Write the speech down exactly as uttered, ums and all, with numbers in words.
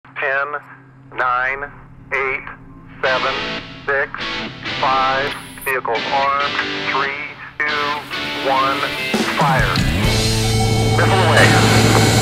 ten, nine, eight, seven, six, five, vehicles armed, three, two, one, fire. Missile away.